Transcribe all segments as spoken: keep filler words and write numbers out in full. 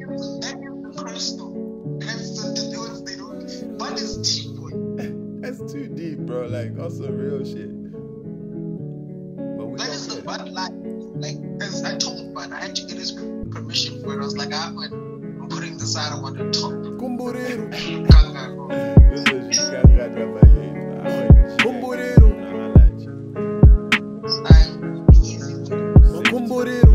That is personal. That's the, the do if they don't. But it's deep, boy. That's too deep, bro. Like, also real shit. But we That is the but like, like as I told Bud, I had to get his permission for it. I was like, I'm, I'm putting this out. I want to talk. Kumbureru. Kanga, bro. This is Kanga trabalhei. Kumbureru. I'm easy. Kumbureru.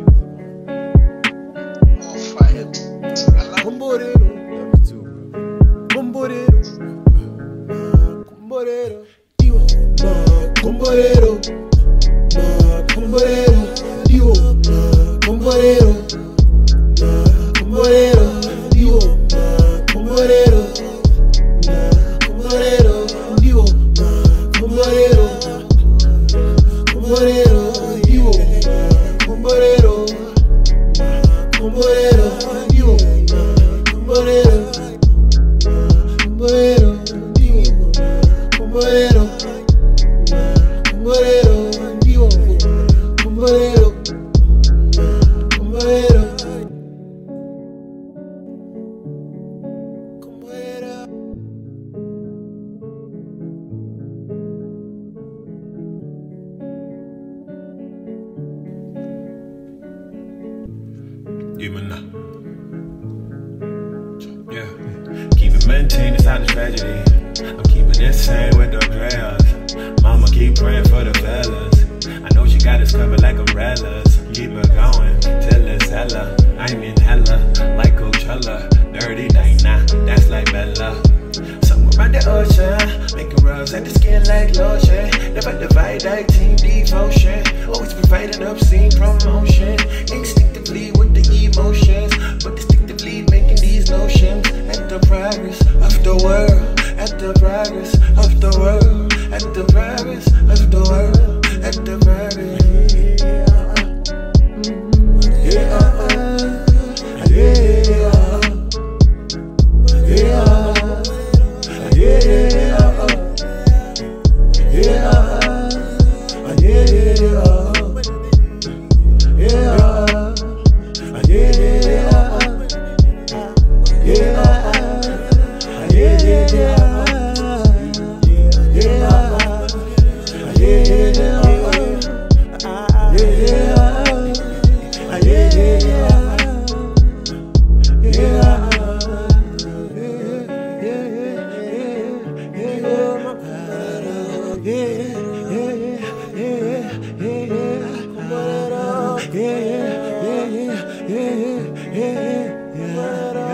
More fire. I love Kumbureru. Love you too, bro. Kumbureru. Kumbureru. Kumbureru. Kumbureru. Dio. Kumbureru. Kumbureru. Dio. Kumbureru. Kumbureru. Dio. Kumbureru. Kumbureru. Dio. Kumbureru. Kumbureru. Dio. Kumbureru. Kumbureru. Dio. Kumbureru. Kumbureru. Dio. Kumbureru. Kumbureru. Even now. Yeah. Keep it maintained, it's not a tragedy. I'm keeping it same with the prayers. Mama keep praying for the fellas. I know she got us covered like umbrellas. Keep it going till it's hella. I'm in hella like Coachella. Dirty night now, that's like Bella. Somewhere around the ocean, making rubs at the skin like lotion. Never divide that team devotion. Always providing obscene promotion. Instinctively with the emotions, but distinctively making these notions. At the progress of the world, at the progress of the world, at the progress of the world, at the progress. Yeah, yeah, yeah, yeah, yeah, yeah, yeah, yeah, yeah, yeah, yeah.